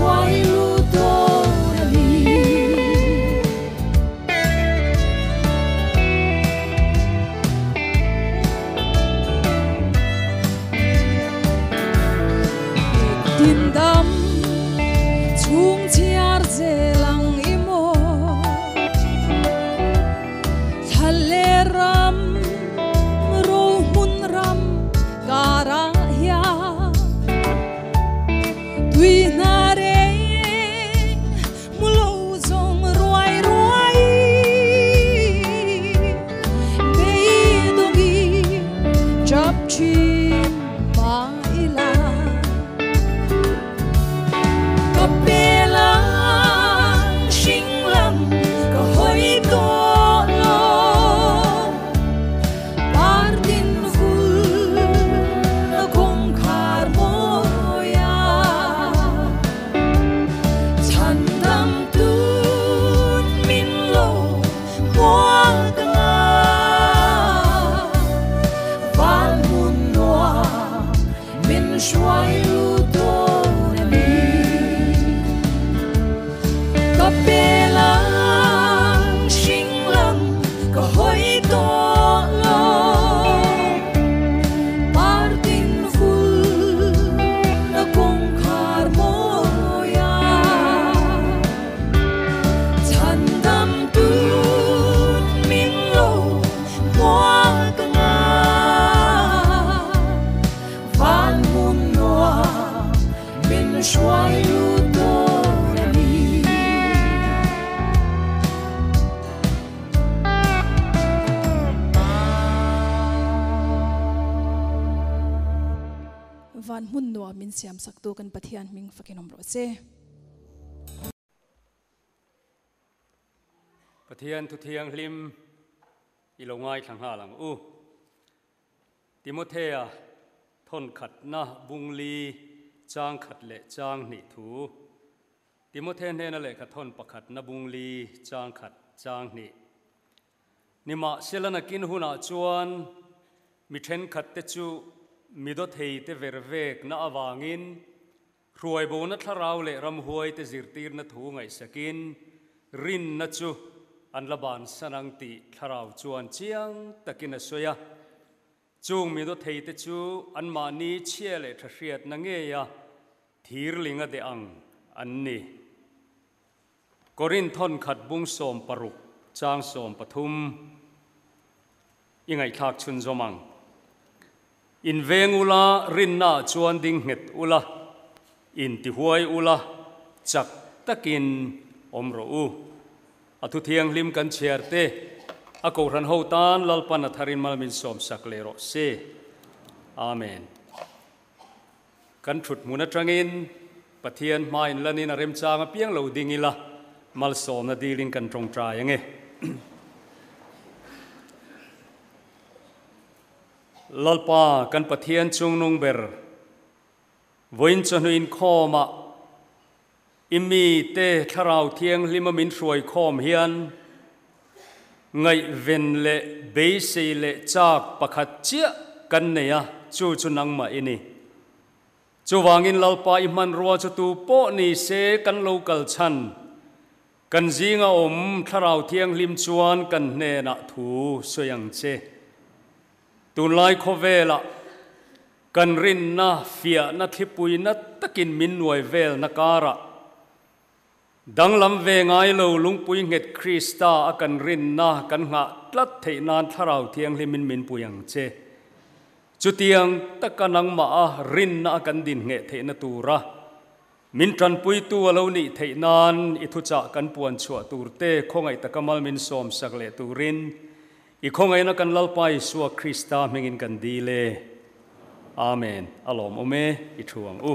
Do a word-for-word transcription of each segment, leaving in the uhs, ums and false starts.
xoay lu tô đi tin đam chung chiar dễ lăng imo thale ram ro mun ram cara ya tuy na re mulo zong ruai ruai be dogi chap chim ma ila kapela sing lam ka hoi to lo partin ful na kong khar moya chandam tun min lo muang nga val mun noa min shuai lu to mi kapela sing lam ka hoi to lo partin ful na kong khar moya chandam tun min lo muang nga van mun noa min shuai lu to mi van mun noa min siam saktu kan pathian ming fakinom ro che Pathian thu thiang hlim ilongai thang ha lang u Timothea thon khat na bungli chang khat le chang ni thu Timothea ne na le khat thon pakhat na bungli chang khat chang ni nima selana kin huna chuan mi then khat te chu mi do thei te vervek na awangin ruai bo na tharau le ram huai te zirtir na thu ngai sakin rin na chu an laban sanang ti tharau chuan chiang takin a soya chung mi do thei te chu an ma ni chia le thriat na nge ya thir linga de ang an ni korin thon khat bung som paruk chang som pathum ingai thak chun zomang in vengula rinna chuan ding het ula in ti huai ula chak takin omro u athu thiang lim kan cherte a ko ran ho tan lalpan atharin malmin som saklero se amen kan thut muna trangin pathian main lanin arem changa piang lo dingila mal som na dilin kan trong tra yange lalpa kan pathian chung nung ber voin chanuin khoma imi te tharau thiang limamin ruai khom hian ngai ven le be se le chak pakhat chia kan neya chu chu nang ma ini chu wangin lalpa i man ro chu tu po ni se kan local chan kan zinga om tharau thiang lim chuan kan ne na thu soyang che tun lai khovela kan rin na fia na thipui na takin min nuai vel na kara dang lam ve ngai lo lungpui nget krista akan rin na kan nga tlat thei nan tharau thiang limin min puyang che chutiang takanang ma a rin na kan din nge thei na tura min tran pui tu alo ni thei nan i thu cha kan puan chua turte khongai takamal min som sakle turin i khongai na kan lalpai suwa krista mengin kan dile amen alom ome i thuang u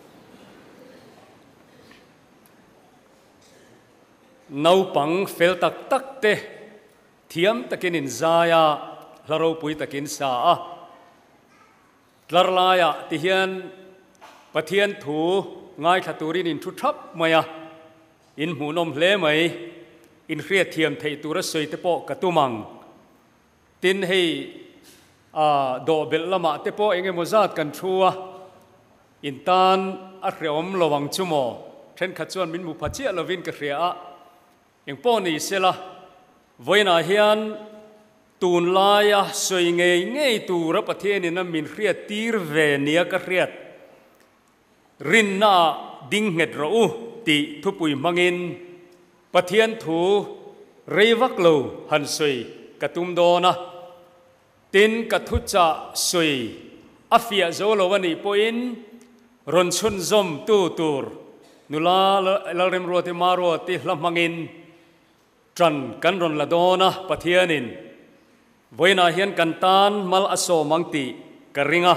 nau pang fel tak tak te thiam takin in zaya laro pui takin sa a tlarlaya ti hian pathian thu ngai thaturin in thu thap maya in hmunom hle mai in khria thiam thei tura soi te po katumang tin hei a do bel lama te po enge mozat kan thua in tan a hreom lowang chumo เช่นขจวนมินมุพัชเจลวินกระเรียอย่างป้อนี่เสละวันอาเฮียนตูนลายสวยเงยเงยตูรับประเทศนี่นะมินเรียตีร์เวเนียกระเรียรินนาดิ้งเห็ดรู้ติทุปุยมังอินประเทศถูเรวักโลหันสวยกระตุมโดนะตินกระทุจ่าสวยอาฟิยาโจโลวันนี้ปอินรอนชุนซอมตูตูร์นุลาลาเรมรัวติมารัวติลำมังอินจันกันรอนละโดนะประเทศนินวันอาเฮียนกันตานมัลอโซมังติกระริงะ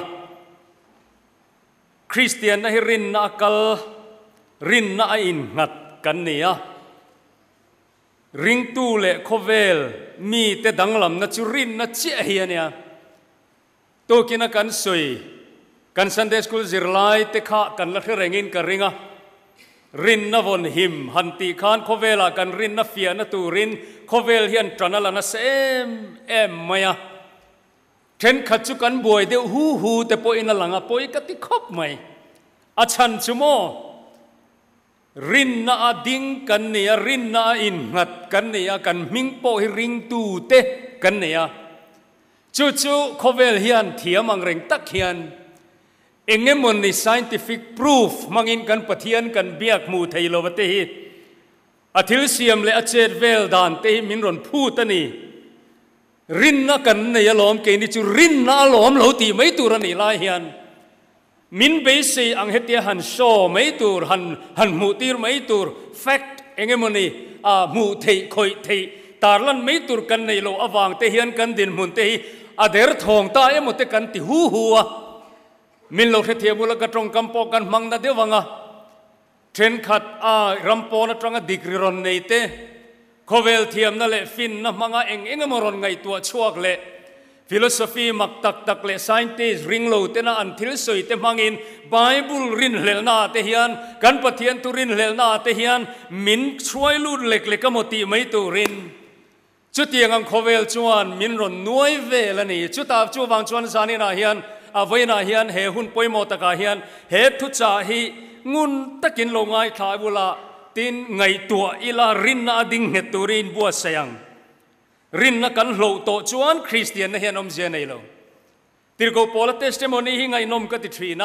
คริสเตียนนะฮิรินนะกัลรินนะอินงัดกันเนียริงตูเลโคเวลมีแต่ดังลำนะจุรินนะเจียเฮียเนี่ยตัวกินกันสวยกันซันเดย์สคูลจิรไลเตะขากันละเทรงอินกระริงะรินนะวนหิมหันตีขานโคเวลากันรินนะเฟียนะตูรินโคเวลเฮียนตรนัลนะเซมเอ็มมายาเทนขัดจุกันบวยเดียวฮูฮูแต่ปอยนั่นหลังอ่ะปอยก็ติคบไหมอาชันชุโมรินนาดิ้งกันเนี่ยรินนาอินหัดกันเนี่ยกันมิงปอยริงตูเตกันเนี่ยจู่จู่โคเวลเฮียนเทียมังเร่งตักเฮียนเองเงี้ยมันใน scientific proof มังอินกันปะเทียนกันเบียกมูไทยโลวะเตหิอาทิลเซียมและอาเจดเวลดานเตหิมินรอนพูดนี่รินนักันเนี่ยล้อมเกณฑ์จูรินน่าล้อมเหลาตีไม่ตัวรันนี่ลายเฮียนมินเบสีอังเหตียหันโซไม่ตัวหันหันมูตีร์ไม่ตัว fact เองมันนี่อ่ามูเทคอยเทตาลันไม่ตัวกันในโลอวางเตเฮียนกันดินมุนเตหิอาเดร์ทองตาเอมเตกันติหูหัวมินโลเทียบุลกระตรงกำปอกันมังนาเดียวังอ่ะเทรนขัดอ่ารำปอนะตรงดิกริรอนในเตโคเวลเทียมนั่นแหละฟินนะมังอ่ะเองเองมารอนไงตัวชั่วเละฟิโลโซฟีมักตักตักเละไซน์ติสริงโลเตนะอันทิลสวยเตมังอินไบเบิลรินเลลนาเตฮิอันกันปะเทียนตุรินเลลนาเตฮิอันมินช่วยลูดเล็กเล็กก็มติไม่ตุรินจุดเตียงอังโคเวลจวนมินรอนน้อยเวลนี่จุดตาจูวังจวนสานินาฮิอันอาวัยนาเฮียนเฮหุนปอยโมตะกาเฮียนเฮทุจ่าฮีงุนตะกินลงไงทายบุลาตินไงตัวอิลารินนาดิงเฮตุรินบัวเสียงรินนักันโลโตจวนคริสเตียนเฮียนอมเจเนโลติรโกโพลเตสเตโมนีฮิไงนมกติทรีนะ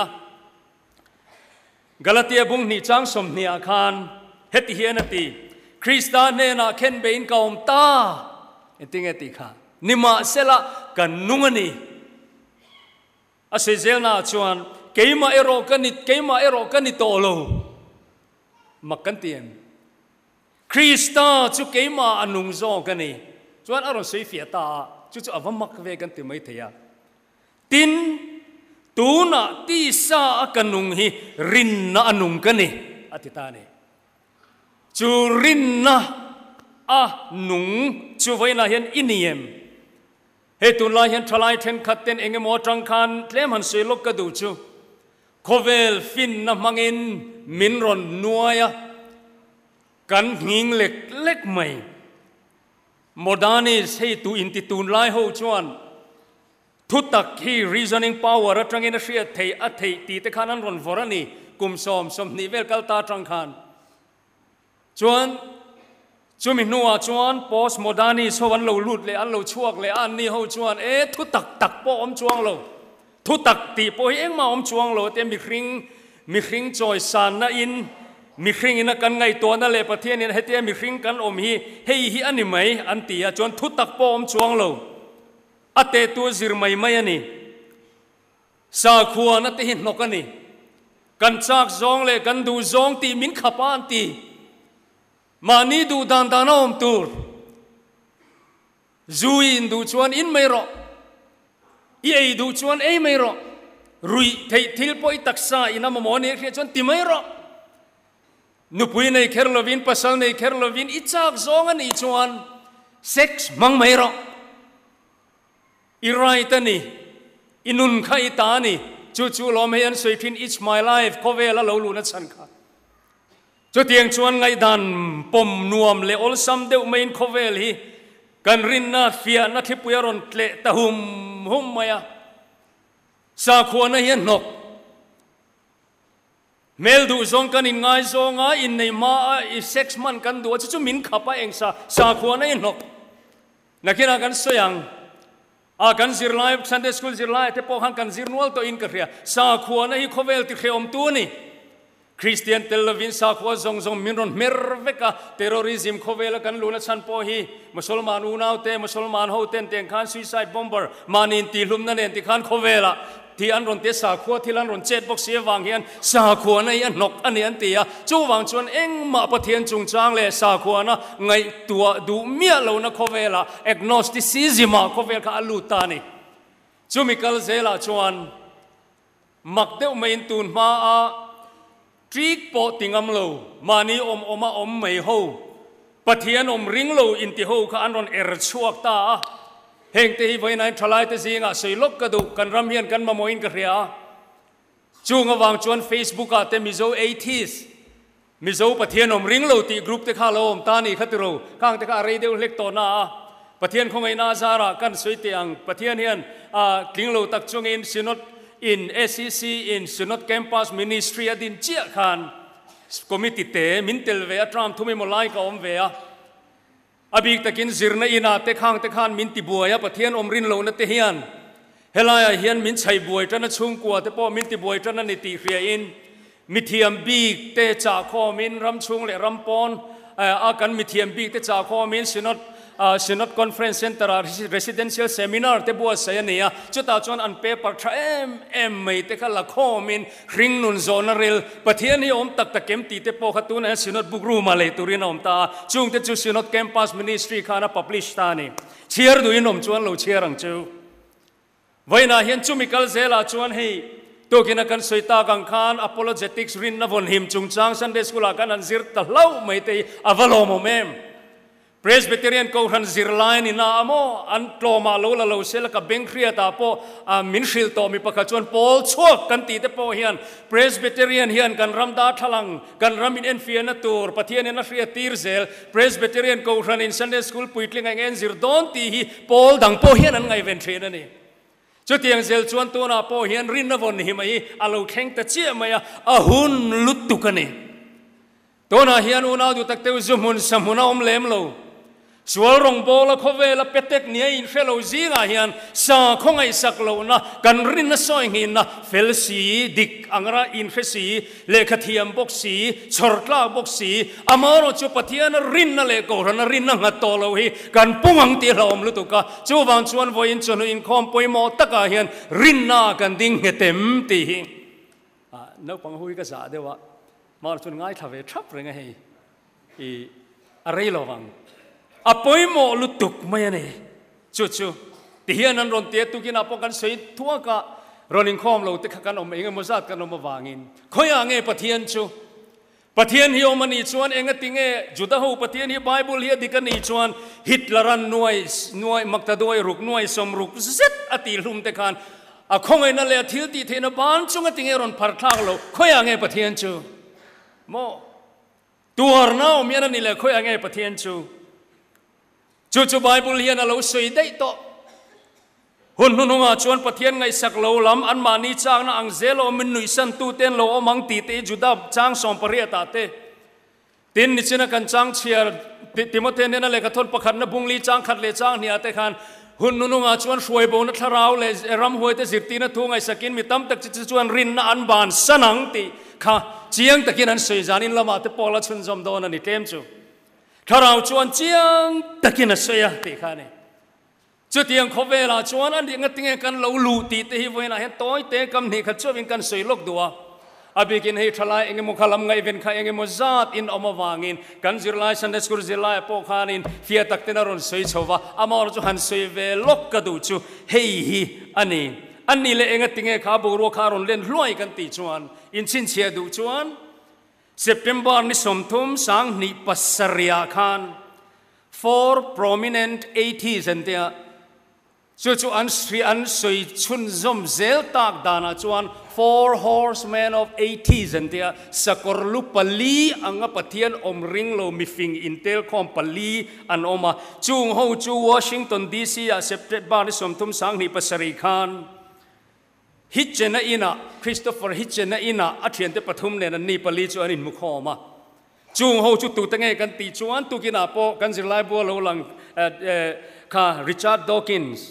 กาลาเตียบุงนิจังสมเนียคานเฮติเฮียนตีคริสตานเนนาเคนเบอินกาอมตาเอติงเอติค่ะนิมาเซละกันนุงนีอาศัยเจลนาชวนเกี่ยมาเอโรกันนิเกี่ยมาเอโรกันนิโตโลมักกันเตียนคริสต์จุเกี่ยมาอนุงโซกันนี่ชวนอารมณ์สีเฟียตาจุจุอวมักเวกันติไม่เทียตินตูน่ะตีสากันนุงฮีรินน่ะอนุงกันนี่อธิตานี่จูรินน่ะอะนุงจูไว้น่ะเห็นอินียมเฮตุลาเห็นทลายเทนขัดเต็นเองมอจังคันเทมันสวยลกกระดูจูโคเวลฟินนะมังอินมินรอนนัวยกันหิงเล็กเล็กใหม่โมดานิสให้ตูอินติตูนไล่หูจวนทุตักฮี reasoning power รังอินเสียเทอเทตีเตขานันรอนฟอร์นี่กุมสอมสมนิเวลกัลตาจังคันจวนจูมินัวจวนโพสโมดานิสวันเราลุดเลยอันเราช่วงเลยอันนี้หูจวนเอ๊ะทุตักตักปอมจวงเราทุตักตีปอยเอ็งมาอมจวงเราแต่มีคริงมีคริงจอยสานนะอินมีคริงอินกันไงตัวนั่นเลยประเทศนี้ให้เตี้ยมีคริงกันอมฮีเฮียฮีอันนี้ไหมอันตีจวนทุตักปอมจวงเราอัตเตตัวจิรไม่ไม่อันนี้สาขวานัตหินนกันนี่กันจากจงเลยกันดูจงตีมินขับอันตีมานี่ดูดานดานอมตูร์จูอินดูชวนอินไม่รอเอดูชวนเอไม่รอรุยเททิลปอยตักษาอินามมอนี่เขียนชวนติไม่รอนุปุยในเคอร์ลวินภาษาในเคอร์ลวินอิจากจงอันอีชวนเซ็กส์มังไม่รออิไรตันนี่อินุนข้าอิตานี่จู่จู่ลมเฮียนสวยทิน it's my life เขาเวลาเราลูนัดสันค่ะจุดเตียงชวนไงดันปมนวมเลอลซัมเดวไม่อินเขาเวลีกันรินนาเฟียนัทิปุยรอนเละตะหุมหุมมายาสาขวานเฮียนนกเมลดูซงกันอินไงซงอ่ะอินในมาอีเซ็กซ์มันกันดูจะจุมินขับไปเองซาสาขวานอินหกนักกินกันสยังอากันซิร์ไลฟ์ซันเดย์สคูลซิร์ไลฟ์แต่พอหันกันซิร์นวลตัวอินกันเรียสาขวานไอ้ขวเวลที่เขอมตัวนี่คริสเตียนเทลวินสาขวานซงซงมินรอนเมรเวกะเทโรริซึมขวเวลกันลูนัชันพอฮีมุสลิมานอูนาวเตมุสลิมานโฮเตนเตียงขันซูซายด์บอมเบอร์มานินตีลุมนั่นเองที่ขันขวเวลที่อันรอนเตสาขวที่อันรอนเจ็ดบอกเสียวางเฮียนสาขวในอันนกอันนี้อันเตียจู่วางชวนเอ็งมาประเทียนจุงจางเลยสาขวนะไงตัวดูเมียเรานะขวเวลาเอกโนสติซิซิมาขวเวลข้าอัลลูตานี่จู่มิคัลเซลาชวนมักเดวไม่อินตูนมาอาทริกโปติงอัมโลมานีอมอมาอมไม่ฮูประเทียนอมริงโลอินติฮูข้าอันรอนเอร์ชวกตาเฮงเตยไว้ในทลายเตสิงะสวยลกกระดูกันรำเฮียนกันมาโมอินกันเรียจูงวางจวนเฟซบุ๊กเตมิโซเอทีสมิโซประเทียนอมริงโลตีกรุ๊ปเตข้าโลมตานีขัดโรข้างเตข้าเรเดียวเล็กโตนาประเทียนคงไงนาซาระกันสวยเตียงประเทียนเฮียนกลิงโลตักจงอินสินดอินเอซีซีอินสินดแคมปัสมินิสทรีอดินเจียขันคอมมิตี้เตมินเตลเวียทรัมทุ่มมลายกับอมเวียอบิกตะกินซิร์นอินาเตข้างเตขานมินติบัวยประเทียนอมรินโลนเตเฮียนเฮลายเฮียนมินชัยบัวจันชุ่งกัวเตปอมินติบัวจันนิติเรียอินมิเทียมบีกเตจ่าคอมินรำชุงเลรำปอนอากันมิเทียมบีกเตจ่าคอมินสินดสินดคอนเฟรนซ์เซ็นเตอร์เรสซิเดนเชียลเซมินาร์เตบัวเสียเนี่ยจุดตาจวนอันเปเปอร์ทราเอ็มเอ็มไม่เตขลักคอมินริงนุนโซนเรลประเทียนนี้อมตักตะเกมตีเตปอขัดตัวเนี่ยสินดบุกรูมาเลยตุรินอมตาจุงเตจูสินดแคมปัสมินิสทรีข้านะพับลิชตานี่เชียร์ดูอินอมจวนเราเชียร์รังจูไว้นาเฮียนจูมิคัลเซลาจวนให้ตัวกินกันสวยตากังคานอพอโลเจติกส์รินนะวนหิมจุงจางซันเดสกุลากันอันซิร์ตะเล่าไม่เตยอวโลโมเมมPresbyterian ko han zirlain ina amo an tloma lo la lo sel ka beng khria ta po min shil to mi pakha chon pol chuak kan ti te po hian Presbyterian hian kan ramda thalang kan ramin en fiana tur pathian na hria tir zel Presbyterian ko han in Sunday school puitling ang en zir don ti hi pol dang po hian an ngai ven thrin ani chu tiang zel chuan to na po hian rin na von hi mai alo theng ta chi mai a hun lut tu kani to na hian una du tak teu zumun samuna om lem loสวลรงโบละเขาเวลาเป็ดเต็กเนี่ยอินเฟลโลซีงาเฮียนสาคงไอสักโลนะกันรินนะซอยหินนะเฟลซีดิกอังราอินเฟซีเลขเทียมบกสีชอร์กลาบกสีอามารจุปเทียนรินนะเลโกรนะรินนะงัดโตโลฮีกันปุ่งอังตีลอมลุตุกะจูบางชวนวอินชวนอินคอมปอยมอตะกาเฮียนรินนะกันดิ้งเต็มตีอ่ะนักปังหุยก็สาเดียวว่ามาชวนง่ายทำเวทับเรื่องไงอีอะไรระวังอปอยโมลุตุกไม่เนี่ยจู่จู่ที่เฮียนันรอนเตียตุกินอปกันสวยทั่วกะรอนิงคอมเราติดกันอมเองมุสัดกันอมวางินคอยอ่างเอปะเทียนจู่ปะเทียนฮิโอมันอีชวนเองติงเอจุดหูปะเทียนฮิไบเบิลเฮียดิกันอีชวนฮิตลารันหน่วยหน่วยมักตะด้วยรุกหน่วยสมรุกเซตอติลุมเตกันอะคงเอนั่นเลยทิลตีเทนบานจุงติงเอรอนพัดทางเราคอยอ่างเอปะเทียนจู่โมตัวน้าเมียนั่นนี่แหละคอยอ่างเอปะเทียนจู่จู่จู่ไบเบิลเฮียนเราสวยได้ต่อหุ่นหุ่นงาชวนปะเทียนไงสักโลลำอันมานีจางนะอังเซโลมินนุยสันตูเตนโลอมังตีเตจุดาจางสอมปริยตาเตตินนิชนะกันจางเชียร์ติโมเทนนั่นเลยกระทนประคันนะบุงลีจางขัดเลจางเนี่ยเตขันหุ่นหุ่นงาชวนช่วยโบนัทราวเลยรำหวยเตสิตีนะทุ่งไงสกินมีตั้มตะจิชวนรินนะอันบานสนังตีค่ะเจียงตะกินอันสวยจานินละมาเตปอละชุนจอมโดนนี่เต็มจู่ถ้าเราชวนเจียงตะกินสวยตีข้านี่จุดที่ยังเขาเวลาชวนอันเดียงติงกันเราลู่ตีเตหิเวนะเห็นต้อยเตะกำนี่ขัดช่วยกันสวยลกดัวอาบิกินให้ทลายเองมุขลำไงเป็นใครเองมุจัดอินอมวางินกันจิรไลสันเดสกุลจิรไลปอกานินเฟียตักเตนารอนสวยชวะอามารจุหันสวยเวลกกระดูจูเฮียอันนี้อันนี้เลยเองติงข้าบุรุษข้ารอนเล่นรวยกันตีชวนอินชินเชียดูชวนSeptember ni somthum sang ni pasarya khan four prominent eighties and there chu chu an sri an soi chun zom zel tak dana chuan four horsemen of eighties and there sakorlu pali anga pathian om ring lo mifing intel khom pali an oma chung ho chu Washington D C a September ni somthum sang ni pasari khan ฮิตเจนอินะคริสโตเฟอร์ฮิตเจนอินะอัฐเนเตปฐุมเนี่ยนี่ปลีจวนอินมุขอมาจูงหูจุดตุตั้งไงกันตีจวนตุกินาโปกันสิไลบัวโลลังเอ่อเอ่อค่ะริชาร์ดดอกินส์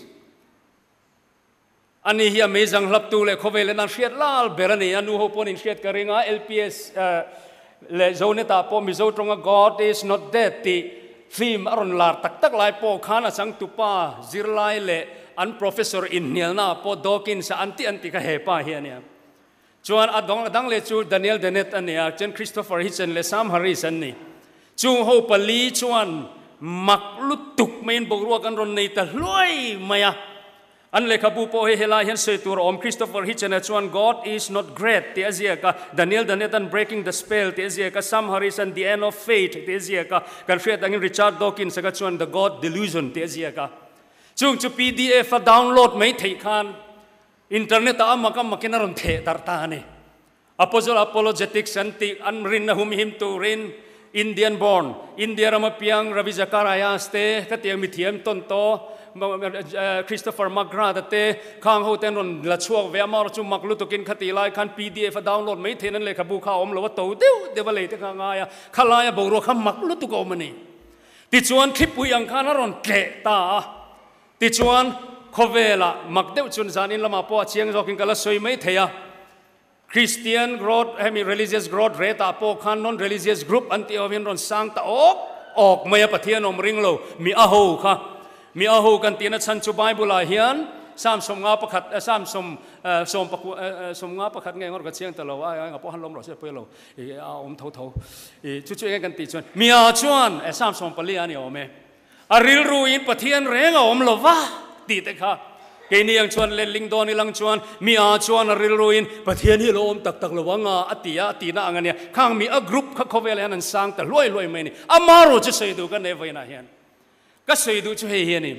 อันนี้เฮียเมจังหลับตูเลยเขาเวลนันเชียดลาลเบรนีอันนู้หูปนินเชียดกระเรงอ่ะ แอล พี เอส เอ่อเลโซเนตาโปมิโซตรงอ่ะ God is not dead ที่ฟิล์มอรุณลาตักตักไลโปขานะสังตุปาจิรไลเล่อัน professor อินเนียลนาโปดอกินส์อันที่อันที่ก็เฮป้าเฮียเนี่ยจวนอดงดังเลจูดานิเอลเดเนตอันนี้เจนคริสโตเฟอร์ฮิชเชนเลซามฮาริสันนี่จูงหูปลีจวนมักลุตุกเมนบกรัวกันรนในตะลุยมาอะอันเลขบูโปเฮลาเฮนเซตูรอมคริสโตเฟอร์ฮิชเชนจวน God is not great ที่อาเซียกะดานิเอลเดเนตัน breaking the spell ที่อาเซียกะซามฮาริสัน the end of fate ที่อาเซียกะกันเฟียตังริชาร์ดดอกินส์กะจวน the God delusion ที่อาเซียกะจูงจู พี ดี เอฟ ดาวน์โหลดไม่ถี่คันอินเทอร์เน็ตอามากัมมากินารมเทตาร์ตานีApostle apologetics anti anrin na humihim turin Indian born India ramapiang Ravi Zachariah ste katiang mithiam tonto Christopher McGrath te khang ho ten ron la chuak ve amar chu maklutukin khati lai khan P D F download mai thenan le khabu kha om lo to deu dewale te khanga ya khalaya boro kham maklutu ko mani ti chuan khipui ang khana ron ke ta ti chuan khovela makdeu chun zanin lama po chiang jokin kala soi mai theya Christian growth, I mean religious growth rate apo khan non religious group anti ovin ron sang ta ok ok maya pathian om ringlo mi aho kha mi aho kan tina chan chu Bible a hian sam som nga pakhat sam som som paku som nga pakhat nge ngor ka chiang ta lo a nga po han lom ro se pe lo e a om tho tho e chu chu nge kan ti chuan mi a chuan e sam som pali ani ome a ril ruin pathian reng om lo wa ti te kha cái này anh chuan lên linh đôn ilang chuan mi a chuan ril ruin pathian hi lo om tak tak lo wanga atia atina angania khang mi a group kha khovel han sang ta loi loi mai ni amaro che sei du ka ne vai na hian ka sei du chu he hian ni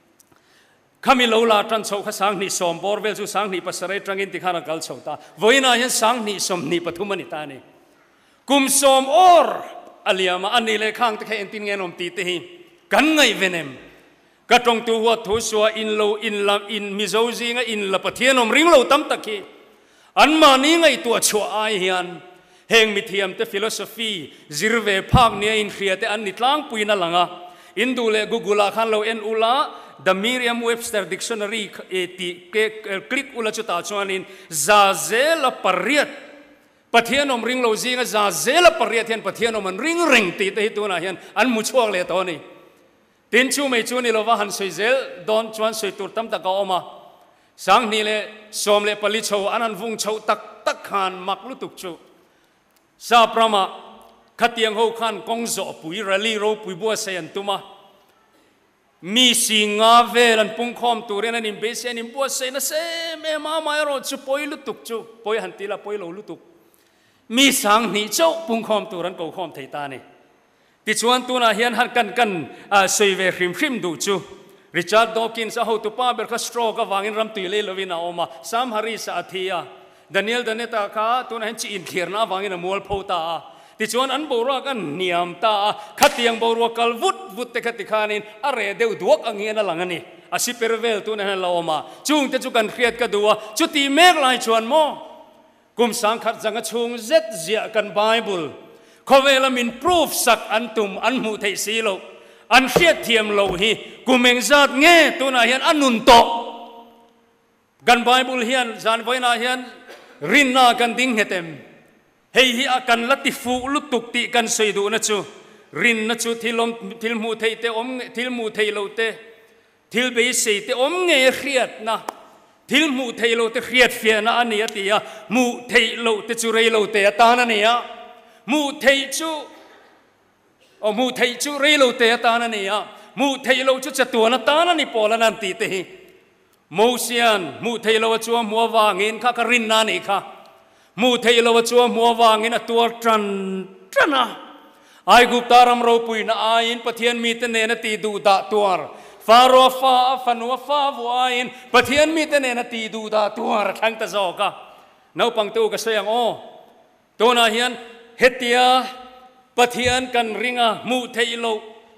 khami lo la tran chho kha sang ni som bor vel chu sang ni pasare trangin ti khana kal chho ta voina hian sang ni som ni pathumani ta ni kum som or aliama ani le khang te khe entin ngen om ti te hi kan ngai venemกระตรงตัวหัวทุสวอินโลอินลำอินมิโซซีงอินละปะเทียนอมริงโลตั้มตะคีอันมานี้ไงตัวชัวไอเฮียนเฮงมิเทียมเตฟิโลโซฟีจิรเวภาคเนียอินเครียเตอันนิตลางปุยนั่นหลังอ่ะอินดูเลกูกูลาขันโลเอ็นอุลา The Merriam-Webster Dictionary เอติเกคลิกอุลาจุตาชวนินซาเซลปะเรียดปะเทียนอมริงโลซีงซาเซลปะเรียดเฮียนปะเทียนอมมันริงริงตีเตหิตัวน่ะเฮียนอันมุชวกเลตัวนี้ตินชูไม่ชูนี่เราว่าหันสวยเซลดอนชวนสวยตุรตั้มตะกอมาสังนี่เลยสวมเลยปลิโชอันนั้นวงโชตักตักขันมักลุตุกชูซาปรามาขัดยังหูขันกงโซปุยรัลีโรปุยบัวเซียนตุมามีสิงาเวลันปุ่งคอมตัวเรนันนิมเบสเซียนิมบัวเซียนเซเมมาไม่รอดชูปอยลุตุกชูปอยหันตีละปอยโลลุตุกมีสังนี่เจ้าปุ่งคอมตัวรันโกคอมไทยตานี่ที่ชวนตัวน่ะเฮียนหันกันกันสวยเวริมริมดูจูริชาร์ดดอกินส์เอาตัวป้าเบลคัสโตรก็วางอินรำตุยเลลวินาออกมาซามฮาริสอาทิยาดานิเอลเดเนตาข้าตัวนั้นจีอินเขียนน่าวางอินมัวโพตาที่ชวนอันบัวรักันเนียมตาขัดยังบัวรักลวุดวุดเตขัดขานินอะไรเดียวดวกอังเงียนหลังนี่อาศิเปรเวลตัวนั้นเราออกมาจุงแต่จุกันเครียดกันดัวจุดที่เมฆลายชวนโมกุมสังขัดจังกชุงเจ็ดเจียกันไบเบิลเขาเวลามินพรูฟสักอันตุมอันมูเทสีโลอันเชียดเทียมโลฮีกูเมงจัดเงี้ยตัวน่ะเฮียนอันนุนโตกันไบเบิลเฮียนจานไว้น่ะเฮียนรินนากันดิ้งเฮเต็มเฮียอากันลัติฟูลุตุกติกันสวยดูนะจูรินนะจูทิลมทิลมูเทเตอมทิลมูเทโลเตทิลเบสเตอมเงี้ยเครียดนะทิลมูเทโลเตเครียดเฟียนะอันนี้ตีอะมูเทโลเตจูเรโลเตตานะเนี่ยมูเทจูโอ้มูเทจูเรโลเตตานันนี่อ่ะมูเทโลจูจะตัวนัตานันนี่พอละนันตีเตหิมูเซียนมูเทโลจัวมัววางินข้ากรินนานี่ค่ะมูเทโลจัวมัววางินตัวตรันตรันอ่ะไอ้กุปตารำโรปุยน่ะไอ้อินปะเทียนมีแต่เนนตีดูดาตัวฟาโรฟาฟันวฟาวัวไอ้อินปะเทียนมีแต่เนนตีดูดาตัวทั้งตะโจกะน้าปังตูก็เสียงโอตัวน่ะเฮียนเฮติยาปะเทียนกันริงะมูเทโลต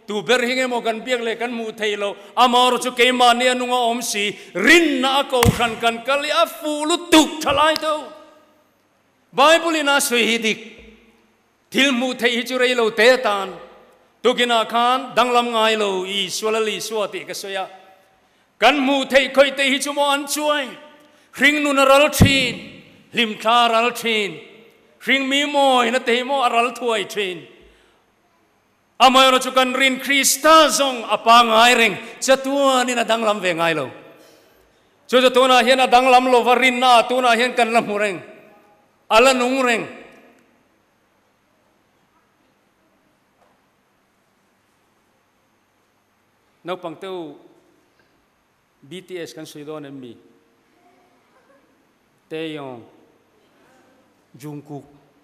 ตูเบรหิงเอโมกันเบียกเลยกันมูเทโลอามารจุเกมาเนียนุงอมสีรินนาโกขันกันกัลยาฟูลุตุกทลายเต้าไบเบิลน่าสวยดิกทิลมูเทฮิจุเรโลเตตันตุกินาคานดังลำไงโลอีสวลลีสวติกสวยกันมูเทคอยเตฮิจุมอันช่วยริงนุนรัลทีนลิมทารัลทีนริงมีโมยนัตเตฮิโมรัลถวยทีนอามายรจุกันรินคริสตาซงอปางไงเร่งจะตัวนี่นะดังลำเวงไงโลจะจะตัวน่ะเห็นนะดังลำโลวารินน่ะตัวน่ะเห็นกันลำหูเร่งอัลนุงเร่งนักปังเต้า บี ที เอส กันสุดยอดนั่นมีเตยองจุงกุก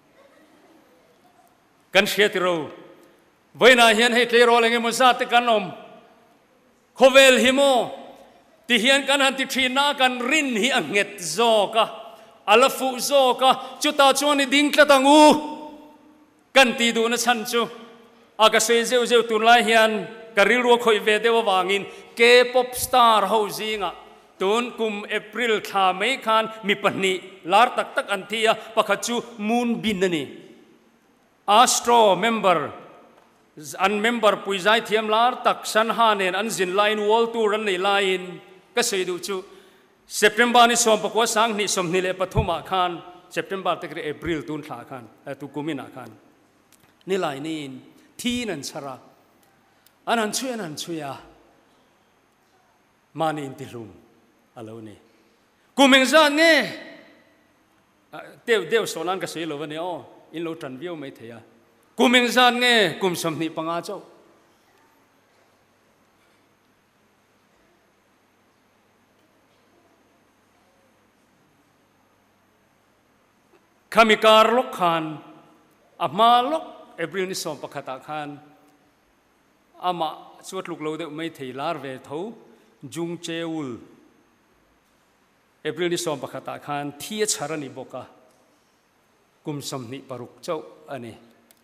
กันเชียติโรไว้น่าเห็นให้เทโรเลงมุสาติกันอมโคเวลฮิโมที่เห็นกันหันที่ทีน่ากันรินฮิอังเงตโซกะอัลฟุโซกะจุตาจวนดิ่งกระตังอูกันตีดูนะฉันจูอากาศเซลเซลตุนไลเฮียนกริรัวคอยเวเดววางินเคป๊อปสตาร์เฮาซิงะตุนกุมเอพริลทาไม่คานมีปนีลาร์ตักตักอันที่ปะขจูมูนบินนี่อัสโตรเมมเบอร์อันเมมเบอร์ปุยใจเทียมลาร์ตักสันฮาเนนอันจินไลน์วอลตูรันในไลน์ก็เสียดูจูเซปเทมเบอร์นี่สมปกว่าสังนี่สมนิเลปฐุมคานเซปเทมเบอร์ตะกรีเอพริลตุนขาคานตุกุมินาคานนี่ไลน์นี่ที่นั่นชราอันนั้นช่วยอันนั้นช่วยมานี่อินทิลุมอะไรวะนี่กูมิงซานเงี้ยเดี๋ยวเดี๋ยวสอนนั้นก็เสียแล้ววันนี้อ๋ออินโลทันวิวไม่เทียกูมิงซานเงี้ยกุมสมนิปังอาเจ้าขามิการลกขานอามาลกเอบรินิสอมปะขตาขานอามาสวดลูกเราเดไม่เทลาร์เวทูจุงเจอุลเอบรินิสอมปะขตาขานที่ชารานิบกะกุมสมนิปรุกเจ้าอันนี้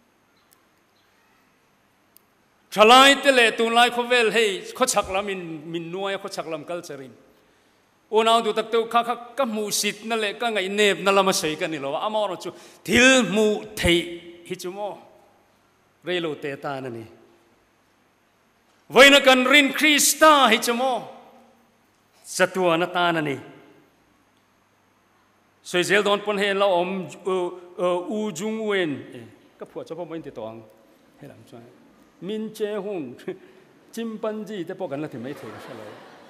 ทลายเตเลตุนไลเขาเวลให้เขาชักลำมินมินนัวเขาชักลำกัลเจรินโอนาดูตักเตวข้าข้าก็มูสิตนั่นแหละก็ไงเนบนั่นละมาใส่กันนี่หรออามาเราจูทิลมูเทฮิจูโมเรโลเตตานั่นนี่ไว้นักันรินคริสตาฮิจูโมสัตว์นัตานั่นนี่สวยเซลดอนปนเห็นเราอมเออเอออูจุงเวนก็พวกเจ้าพ่อไม่ติดตัวงให้หลังช่วยมินเจฮุนจิมปันจีแต่พวกกันละถึงไม่ถึงใช่ไหม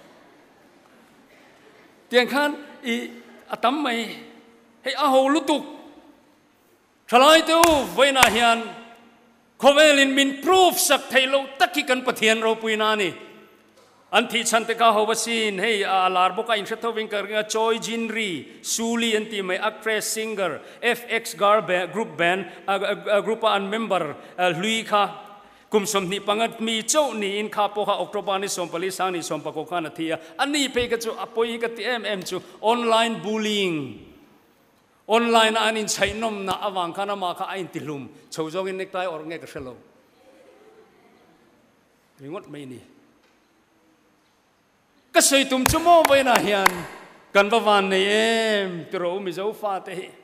เตียงขันอีอาตัมไม่ให้อาหูลุตุกทลายเต้าไว้นาเฮียนเขาเวลินมินพรูฟสักไทยเราตักกิกันปะเทียนเราปุยนานี่อันที่ฉันตะก้าหัวสินให้อาลาร์บก็อินทรัพย์วิ่งกันกับจอยจินรีซูลีอันที่ไม่อักเทรสซิงเกอร์ เอฟ เอ็กซ์ Gar Band Group Band กรุ๊ปอันเมมเบอร์ลุยค่ะกุมสมนิปังกัดมีเจ้านี่อินข้าพอข้าออกตบานิสมปลิสังนิสมปะโกขานาทีอันนี้เพกจูอปอยกัดที่เอ็มเอ็มจูออนไลน์บูลลิงออนไลน์อันนี้ใช้นมน่ะอวังขานามาข้าอินติลุมชาวจงอินเน็กไตออร์เงกเชลโลริงวัดไม่นี่ก็ใส่ตุ้มชั่วโมงไว้นะเฮียนกันประวันนี้เอ็มตัวเราไม่จะฟาเตะ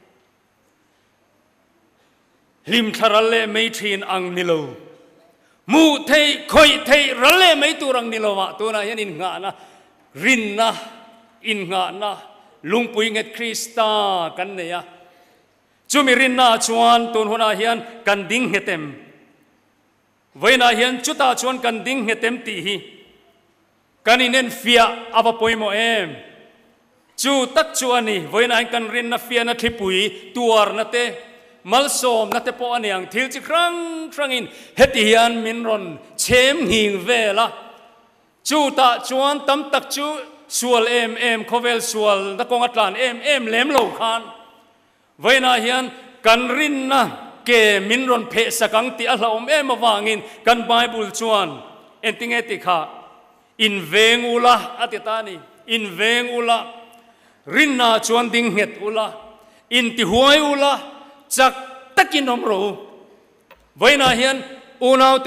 ลิมทารัลเล่ไม่ทีนอังนิโลมูเทยคอยเทยรัลเล่ไม่ตัวรังนิโลวะตัวนั้นยันอินงานะรินนะอินงานะลุงปุยเงตคริสตากันเนี่ยจูมิรินนะชวนตัวหัวหน้าเฮียนกันดิ้งเฮเต็มไว้นะเฮียนจุตาชวนกันดิ้งเฮเต็มตีฮีกันอินเนนฟิอาอับปอยโมเอมจูตักชวนนี่ไว้นะกันรินนะฟิอานะทิปุยตัวนั่นเตมัลโซมนัตเตปอันยังทิลจิครั้งครั้งอินเฮติฮิอันมินรอนเชมหิงเวล่ะจูตาชวนตั้มตักจูสวลเอ็มเอ็มโคเวลสวลตะกงอัตลานเอ็มเอ็มเลมโลคานไว้นะฮิอันกันรินนะเกมินรอนเพสกังติอัลลอฮ์เอ็มมาวางินกันไบเบิลชวนเอ็นติงเอติค่ะอินเวงอุลาอติตานีอินเวงอุลารินนาชวนดิงเฮตอุลาอินติหวยอุลาจากตะกินนมรูไว้นาเฮียนอุณาวเตว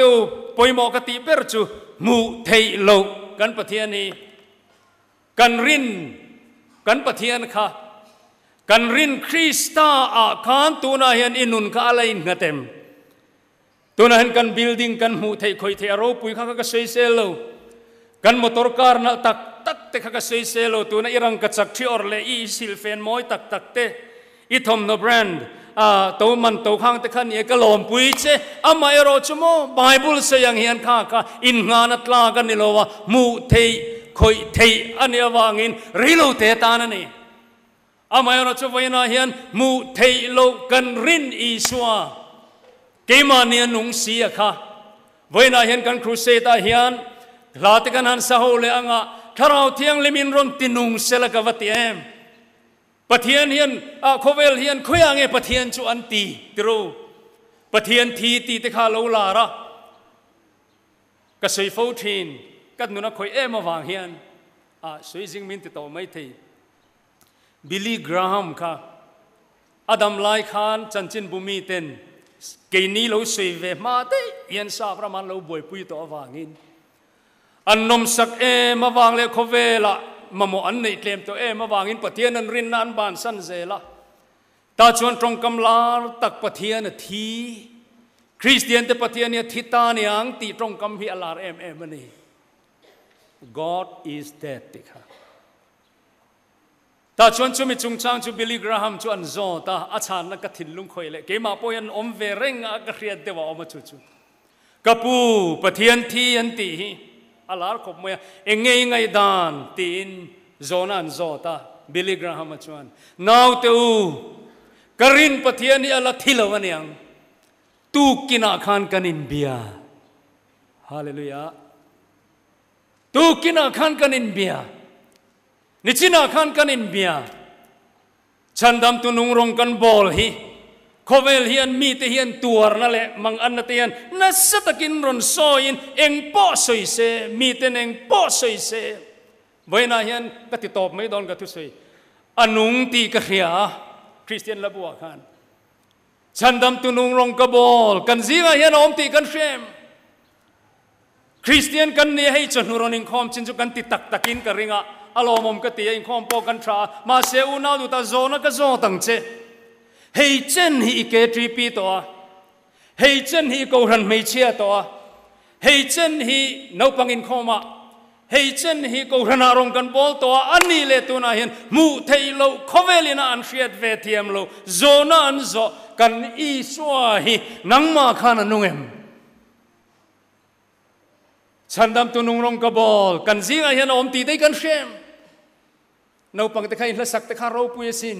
ปอยหมอกติเปรจูมูเทโลกันปะเทียนีกันรินกันปะเทียนค่ะกันรินคริสตาอาคารตัวนั้นเห็นอินุนค่ะอะไรอินกเต็มตัวนั้นเห็นกันบิลดิ้งกันมูเทคอยเทอรูปุยข้าก็เซเซโลกันมอเตอร์คาร์นักตักตักเตข้าก็เซเซโลตัวนั้นอิรังกัจจักที่อร์เลอีซิลเฟนมอยตักตักเตอีทอมโนแบรนด์อ่าตัวมันตัวข้างแต่ขันเอกลอมปุยเชอามาเอโรชโมไบเบิลเสียงเฮียนข้าค่ะอินงานัตลากันนี่โลวะมูเทคอยเทอันนี้วางินริโลเตตานันนี่อามาเอโรชโมยนาเฮียนมูเทโลกันรินอีสวาเกมาเนียนุงเสียค่ะเวนาเฮียนกันครูเซตาเฮียนลาติกันหันสะโฮเลอังะคาราวเทียงลิมินรอนตินุงเซลกวัติเอมปะเทียนเฮียนอ่าโคเวลเฮียนคุยอังเอปะเทียนจูอันตีติรูปะเทียนทีตีติข้าโลลาระก็สวยฟูทินก็นุนักคุยเอมาวางเฮียนอ่าสวยจริงมินติโตไม่ทีบิลลี่กราฮัมค่ะอดัมไลคานจันจินบุมีเต็นเกนี้เราสวยเวมาเตเฮียนซาประมาณเราบวยปุยตัววางินอันนมสักเอมาวางเลยโคเวละมาโมอันในเตรียมตัวเอมาวางอินปะเทียนนันรินนันบานสันเซละตาชวนตรงกำลาตักปะเทียนทีคริสเตียนแต่ปะเทียนเนี่ยทิตาเนี่ยอังตีตรงกำพิอลาร์เอมเอมนี่ God is dead ติค่ะตาชวนชุมิจุงจางจูบิลลี่กราฮัมจูอันโซตาอาจารย์นักถิ่นลุงคอยเลยเกมาปอยันอมเวเร่งอากระเรียดเดว่าอมจุจุกับปูปะเทียนทีอันตีอลาร์ขบเมียเองไงไงดานตีนโซนันโซตาบิลลี่กราฮัมชวนนาวเตอูกรินปะเทียนนี่อลาทิลวันยังตูกินาขันกันอินเบียฮาเลลูยาตูกินาขันกันอินเบียนิชินาขันกันอินเบียฉันดำตุนุงรงกันบอลฮีโคเวลเฮียนมีแต่เฮียนตัวนั่นแหละมังอันนั่นเฮียนนัสตะกินรอนโซยินเอ็งป้อสวยเสมีแต่เอ็งป้อสวยเสเวน่าเฮียนก็ติดตอบไม่โดนก็ทุสวยอนุงตีกระเฮียคริสเตียนละบัวขันฉันดำตุนุงรงกบอลกันซีว่าเฮียนอมตีกันเฟมคริสเตียนกันเนี่ยให้จนนุรนิงคอมจินจุกันติดตักตักินกันริงะอารมณ์ก็ตีอิงคอมปอกันทรามาเซอุนาดูตาโซนักโซตั้งเจเฮ้ยเจนฮีเกตรีปีตัวเฮ้ยเจนฮีกูรันไม่เชียตัวเฮ้ยเจนฮีนปังอินคอมาเฮ้ยเจนฮีกูรันอารมณ์กันบอลตัวอันนี้เลตุนาเห็นมูเทโลโคเวลินาอันเชียดเวทีเอ็มโลโซนาอันโซกันอีสวาฮีนังมาขานันุงเอ็มฉันดำตุนุงรงกบอลกันซิงเห็นอมตีได้กันเชมนปังตะไคร้ละสักตะคารโอปุยสิน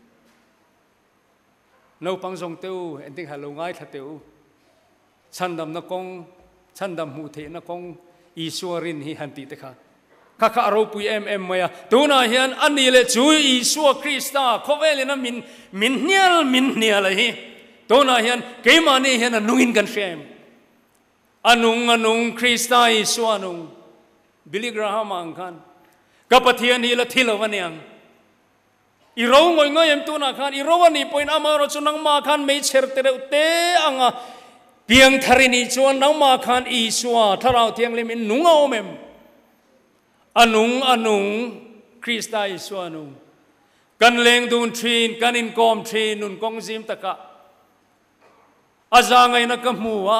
นปังทรงเตวเอ็นติงฮัลโลง่ายทัดเตวฉันดำนักกงฉันดำหูเทนักกงอีสวรินฮิฮันติตะคาข้าข้าเราปุยเอ็มเอ็มมาตัวน่าเห็นอันนี้เลยจูอีสวคริสต์เขาเวลินะมินมินเนียลมินเนียลเลยตัวน่าเห็นเกมานี่เห็นนุ่งอินกันเชมอนุงอนุงคริสต์อีสวอนุงบิลลี่กราฮัมอังคันกับปะเทียนฮีละทิลวันยังอีเรางอยงอยเอ็มตัวนักขันอีเราวันนี้ปอยนามาเราชนังมาขันไม่เชื่อเตระเตอังะเพียงทารินีชวนนังมาขันอีสวาถ้าเราเทียงเลมินนุงเอาเมมอนุงอนุงคริสต์อีสวอนุงกันเลงดูนทรีนกันอินกอมทรีนุนกงซิมตะกะอาจารย์ไงนักมัว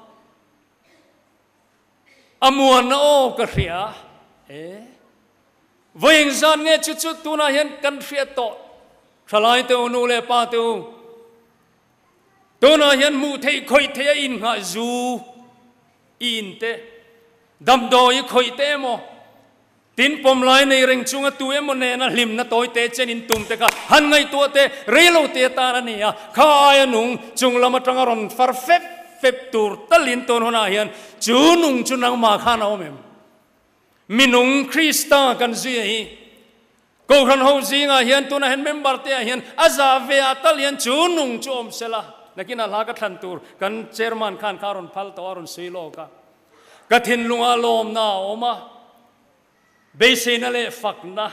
อมัวนะโอกระเสียเอ๊ะวิ่งซันเงี้ยชุดๆตัวน่าเห็นกันเสียโตสลายตัวนูเลปาตัวตัวน่าเห็นมูเทยคอยเทียอินหาจูอินเตดำโดยคอยเตโมตินปมลายในเริงจุงตัวเอมเนนะลิมนะตัวเตเจนินตุมเตกะหันไงตัวเตเรโลเตตาระเนี่ยข้ายนุงจุงละมาจังอรอนฟาร์เฟฟเฟฟตูร์ตลินตัวน่าเห็นจูนุงจุนังมาขานเอาเมมมินุงคริสต์กันซีฮีกูขันหูซีงาเห็นตัวนั้นเห็นเมมบาร์เตียเห็นอาซาเวียตัลเห็นจูนุงจูอมเซล่านักกินอะไรกันทันตูร์กันเชอร์มันขันคารุนพัลตัวอรุนซีโลกะกัทินลุงอารมณ์น่าอมาเบสินัลเลฟักนะ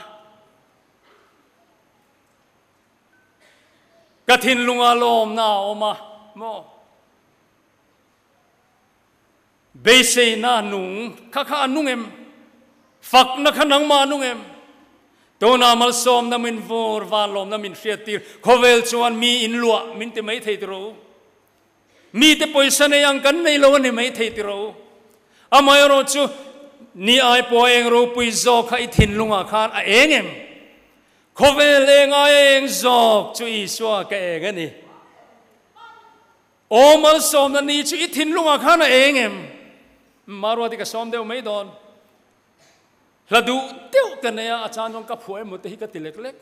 กัทินลุงอารมณ์น่าอมาโมเบสนาหนุ่งข้าข้านุ่งเอ็มฝักนักนังมานุ่งเอ็มตัวนามัลซอมนามินวอร์วาลอมนามินเชียตีร์โคเวลชวนมีอินลัวมินเตไม่เทิดรู้มีแต่ปอยสันยังกันในโลกนี้ไม่เทิดรู้อามายรู้จูนี่ไอปอยเองรู้ปุยโจกให้ทิ้งลุงอาคารเองเอ็มโคเวลเองไอเองโจกจูอิสวาแกเองนี่โอมัลซอมนั่นนี่จูอิทิ้งลุงอาคารเองเอ็มมารู้ที่กซ้อมเดียวไม่โดนแล้วดูเดี่ยวกันเนี่ยอาจารย์ต้องกับผัวหมดที่กติเล็ก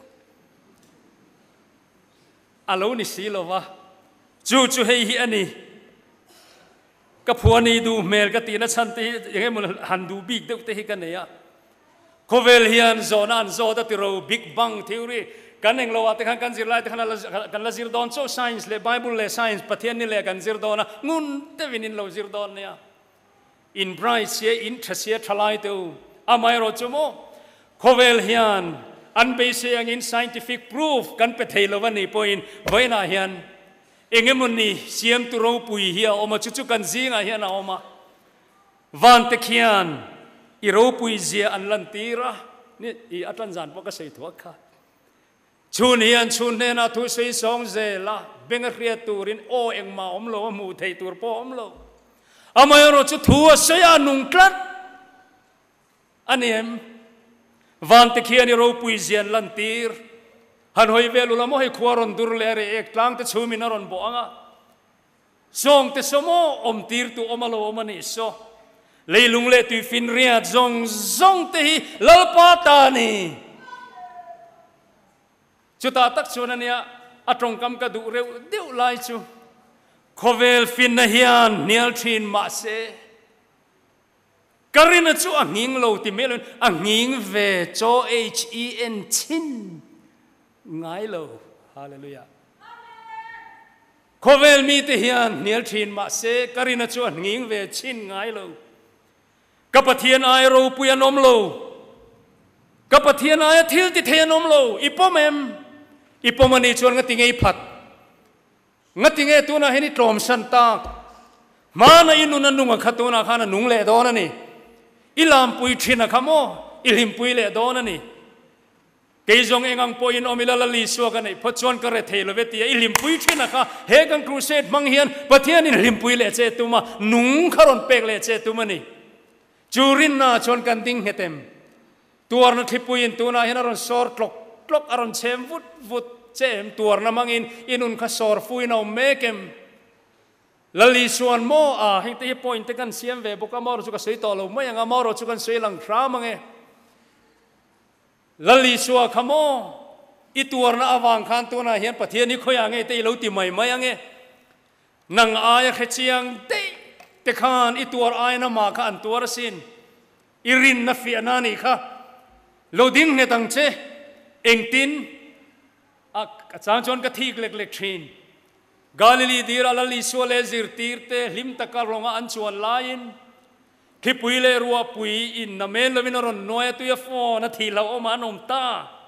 ๆอาลูนี่สิโลวะจู่จู่ให้อันนี้กับผัวนี่ดูเมลกตินัชันที่ยังไงมันหันดูบิ๊กเดี่ยวที่กันเนี่ยโคเวลเฮียนโซนันโซตัดเราบิ๊กบังทีโอรีกันเองเราว่าที่ขันกันซิร์ไลที่ขันกันละซิร์ดอนโซไซน์เลยไบเบิลเลยไซน์ปฏิญาณนี่เลยกันซิร์ดอนนะงุนเตวินินเราซิร์ดอนเนี่ยอินไบรท์เสียอินทรเสียทลายตัวอามายรู้จักมั้ยโคเวลเฮียนอันเบสยังอิน scientific proof กันไปเทลวันนี้พออินไว้น่าเฮียนเองมันนี่เสียมตัวเราปุยเฮียออกมาจุจุกันซิงเฮียนออกมาวันตะเคียนอีเราปุยเสียอันลันตีระนี่อีอัตลันจันพวกก็ใส่ถั่วข้าชุนเฮียนชุนเนน่าทุใส่สองเจละเบงเรียตูรินโอเองมาอมโลมูเทตูร์ปอมโลอามายรู้จักถั่วเสียนุ่งกลัดอันนี้วันตะเคียนนี่เราปุยเสียนลันตีร์ฮันหอยเวลุละโมให้ขวารอนดูแลเรื่องกลางแต่ชูมินารอนบ่องะส่งแต่สมออมตีร์ตัวอมาโลมันนี่โซเลยลุงเล่ตุฟินเรียจงจงเตหิลลปาตานีจุดตักชวนเนี่ยอัตรงกำกระดูเร็วเดี๋ยวไล่จูโคเวลฟินเฮียนเนียลทินมาเซการินจูอังยิงโลติเมลนอังยิงเวโจ H E N ชินง่ายโลฮาเลลูยาโคเวลมีแต่เฮียนเนียลทินมาเซการินจูอังยิงเวชินง่ายโลกับปะเทียนไอโรปุยนมโลกับปะเทียนไอทิลติเทียนมโลอีปอมเอ็มอีปอมันนี่ชวนงัดติงไอพัดงัดติงไอตัวน่ะเห็นนี่ตรอมสันตากมาในอินุนันนุ่งขัดตัวน่ะข้าน่ะนุ่งเล่ดอนนี่อิลามปุยทินะขโมอิลิมปุยเล่ดอนนี่เกยจงเองอังปุยนอมิลาลลีสัวกันนี่พอชวนกระเทลเวทีอิลิมปุยทินะข้าเฮกันครูเซตมังเฮียนปะเทียนนี่ลิมปุยเล่เจตุมานุ่งขรอนเปกเล่เจตุมานี่จูรินน่ะชวนกันดิ้งเฮเต็มตัวนั้นที่ปุยนตัวน่ะเห็นอรอนสอร์กลกกลกอรอนเชมวุดวุดเจมตัวน่ะมังอินอินุนข้าสอร์ฟุยน่าเมเกมลลีส่วนโมอ่ะเห็นที่พอยน์ที่กันเสียมเวบุกามอร์จุกันสวยต่อเราไม่ยังามอร์จุกันสวยหลังครามังเอลลีส่วนขโมอีตัวน่ะอวังขันตัวน่ะเห็นปะเทียนนี่เขาอย่างเงี้ยที่เราตีใหม่ไม่ยังเงี้ยนังอายแค่เชียงเตะแต่ขันอีตัวอายน่ะมาขันตัวละสินอิรินนัฟฟิอานานี่ค่ะเราดิ้งเนี่ยตั้งเจเอ็งตินอาจารย์ชวนกะทิเล็กๆชินกาลิลีดีราลลีสวเลซิร์ตีร์เตลิมตะการลงอันชวนลายินคิปุยเลรัวปุยอินนาเมลวินารอนน้อยตุยฟอนาทีเราอมานอมตา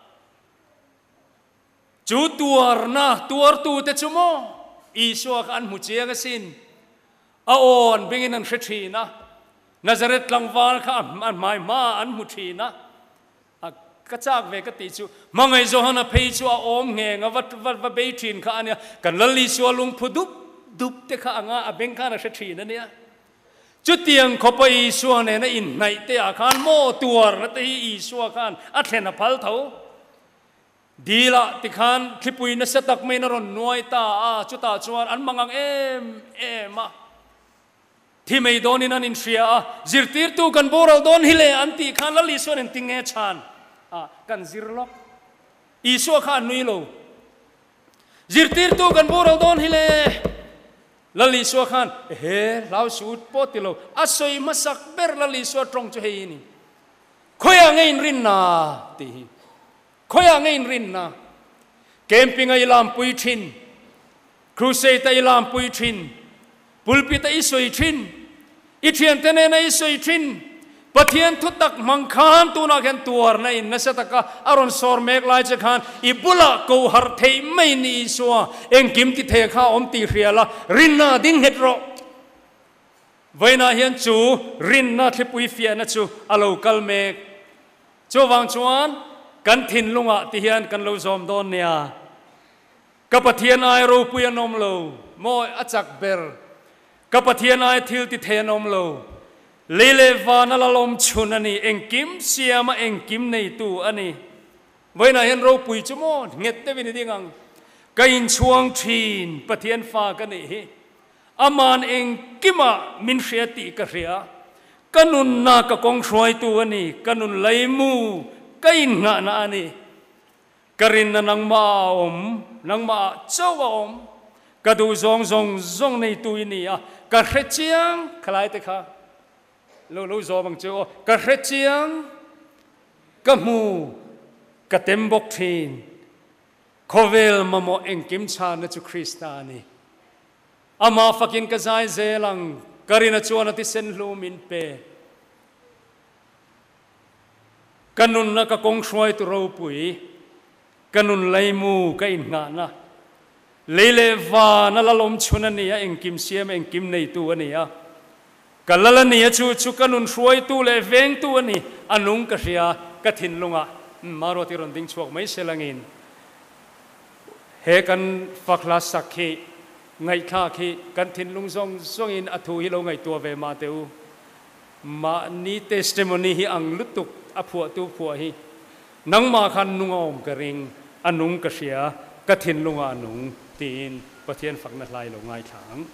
จูตัวนะตัวตูเตจุโมอีสวกอันมุเจียกสินอาออนเบงินันเชตีนะนาซาเรตลังวาลข้าอันหมายมาอันมุทีนะกระจากเวกติจูมังไงโจฮันเพย์ชัวอมเงงวัดวัดวัดเบย์ทินข้าเนี่ยกันลลีชัวลุงพุดุบดุบเตข้าอ่างอาเบงข้านะเชตีนั่นเนี่ยจุดเตียงขบไปชัวเนี่ยนะอินในเตะข้านโมตัวนั่นเตะอีชัวข้านอัดเทนพัลเท่าดีละติข้านคลิปุยนัสตักไม่นรนนวยตาจุดตาชวนอันมังอังเอ็มเอ็มะที่ไม่โดนนันอินเชียจิรตีร์ตูกันโบราณโดนฮิเลอันตีข้านลลีชัวเนี่ยติงเงชานกันซิรล็อกอีสัวข้านุยโลจิรตีร์ตูกันโบราณโดนฮิเลลลีสัวข้านเฮ้เราสูดปอติโลอัศยมาสักเบอร์ลลีสัวตรงจุเฮนี่ขอยางเงินรินนาตีขอยางเงินรินนาเกมปิงไอลามปุยทินครูเซตไอลามปุยทินปุลปิตไอสวยทินอิเทียนเตเนนไอสวยทินปะเทียนทุตักมังคานตัวนักเห็นตัวในนัสตะกะอารอนสอร์เมกไลจะขานอิบุละกูฮาร์เทไม่นีสัวเอ็งกิมติเทข้าอมตีเรียละรินนาดิ้งเฮตโร vậy na hiền chú rin na thip uy phiền na chú alo kalmek chú vang chuan kan thin lunga ti hiền kan lo zom don nia kapathian ai ro puyan om lo moi achak ber kapathian ai thil ti then om lo lele van ala lom chun ani engkim siama engkim nei tu ani vậy na hiền ro pui chu mo nget te vin dingang kain chuang thin pathian fa kan ni aman engkima min hriati ka hria kanun na ka kong hruai tu ani kanun leimu kain nga na ani karin na nang ma om nang ma chawa om ka du zong zong zong nei tu ni a ka hre chiang khlai te kha lo lo zo bang chu ka hre chiang ka mu ka tem bok thin khovel mamo engkim chan na chu Kristani ama fakin kazai zelang karina chuan ati sen lumin pe kanun na ka kong hruai tu ro pui kanun leimu ka in nga na lele va na lalom chuna ni a engkim siam engkim nei tu ani a kalala ni chu chu kanun hruai tu le veng tu ani anung ka ria ka thin lunga maro ti ron ding chuak mai selangin he kan fakla sakhi ngày kha khi kan thin lung zong zong in athu hi lo ngai tua ve ma teu ma ni testimony hi ang lutuk aphu tu phu hi nang ma khan nungom ka ring anung ka sia ka thin lunga anung tin pathian fakna lai lo ngai thang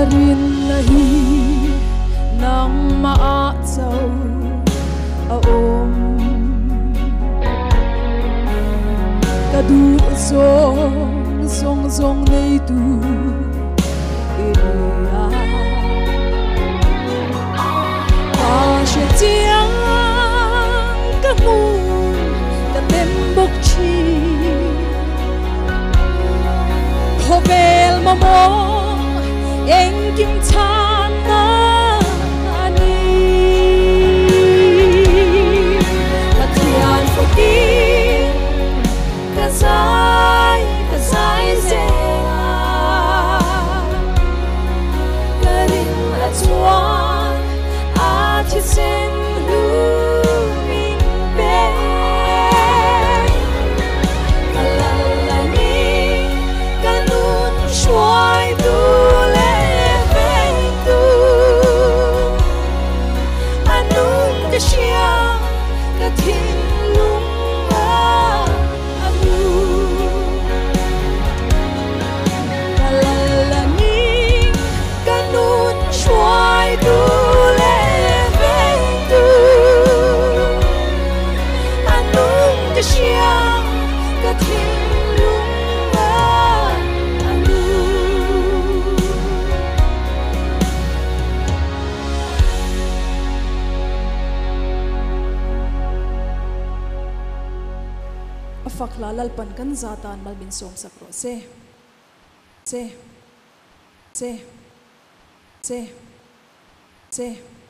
rin lahi nang maasaw aom kadu song song song nei tu ilia ta she chiang ka mu ka tem bok chi Hobel mamo eng kim chan na ani Pathian foti kazai kazai zea Karin atwan ati sen lu min be Chuai tu le vei tu anung ka shia ka thin lung a anu la ni ka nun chuai tu le vei tu anung ka shia ka thin fakla lalpan kan zatan malmin som sakro se se se se se